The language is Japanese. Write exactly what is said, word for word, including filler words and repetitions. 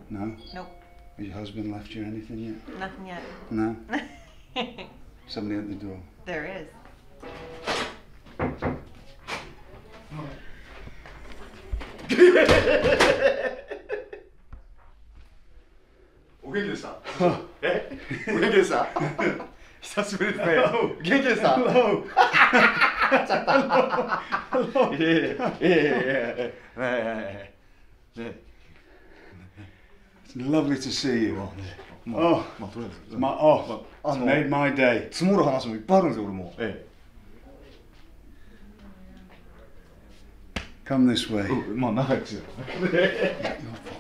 No? Nope. Has your husband left you anything yet? Nothing yet. No? Somebody at the door. There is. お元気でした。え？お元気でした。久しぶりですね。元気でした。Hello. ちゃった。いやいやいやいやいや。 It's lovely to see you. まあ、まあとりあえず。 まあ、oh, it's made my day. 積もる話もいっぱいあるんですよ、俺も。ええ。 Come this way. まあ仲良くしよう。